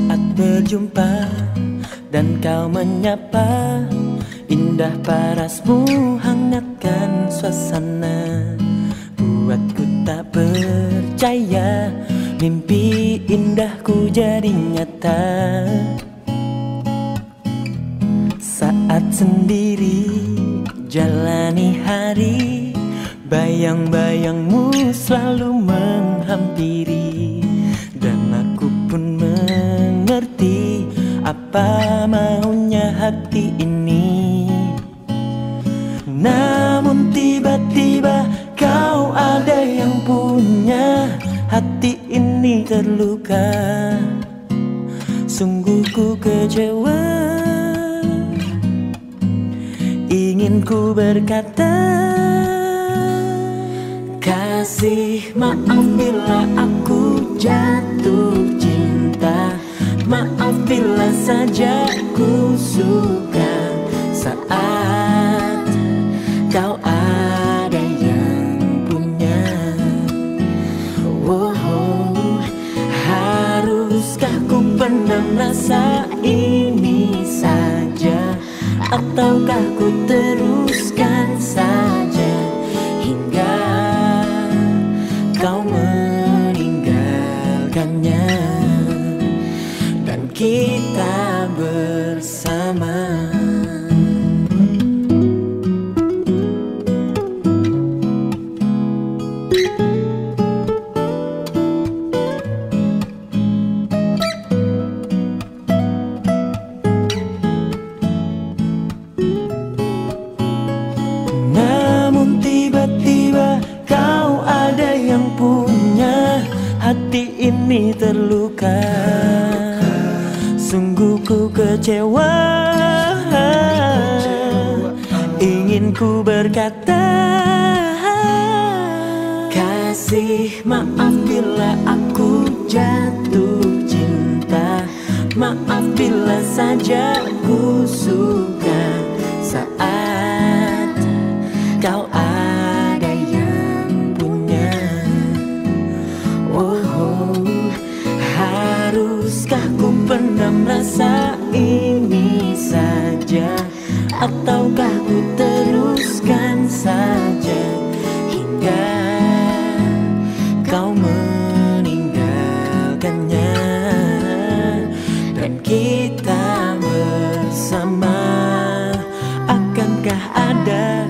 Saat berjumpa dan kau menyapa, indah parasmu hangatkan suasana. Buatku tak percaya mimpi indahku jadi nyata. Saat sendiri jalani hari, bayang-bayangmu selalu menghampiri. Dan aku pun mengerti apa maunya hati ini. Namun tiba-tiba kau ada yang punya, hati ini terluka. Sungguh ku kecewa, ingin ku berkata, kasih maaf bila aku jatuh cinta. Maaf bila saja ku suka saat kau ada yang punya. Wow, haruskah ku pendam rasa ini saja, ataukah ku teruskan saja hingga kau meninggalkannya dan kita bersama. Namun tiba-tiba kau ada yang punya, hati ini terluka. Sungguh ku kecewa, ingin ku berkata, kasih maaf bila aku jatuh cinta. Maaf bila saja ku suka saat kau ada yang punya. Oh, haruskah ku pendam rasa ini saja, ataukah ku teruskan saja hingga kau meninggalkannya dan kita bersama. Akankah ada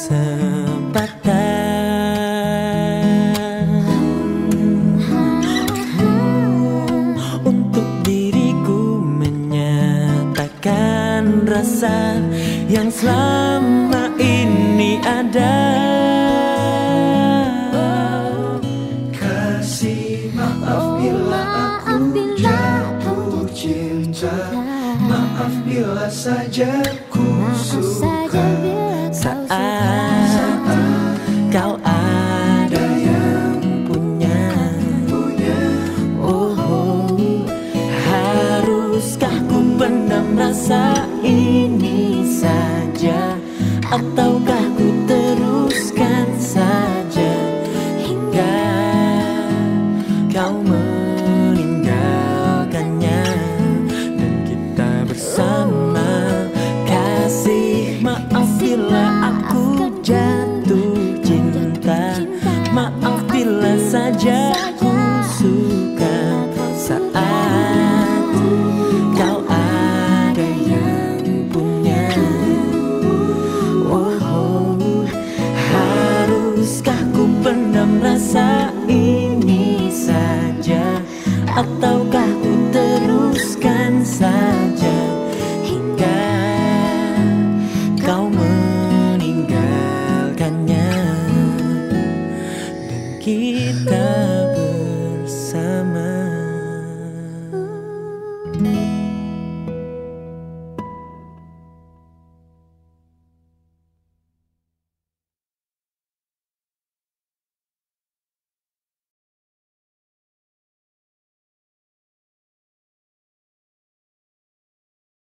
kesempatan untuk diriku menyatakan rasa yang selama ini ada? Kasih maaf bila aku jatuh cinta. Maaf bila saja ku suka saat kau ada yang punya. Oh, haruskah ku pendam rasa ini saja, ataukah ku teruskan saja hingga kau meninggalkannya dan kita bersama. Kasih maaf bila aku jatuh cinta. Maaf bila saja ku suka saat kau ada yang punya. Oh, haruskah ku pendam rasa ini saja, ataukah ku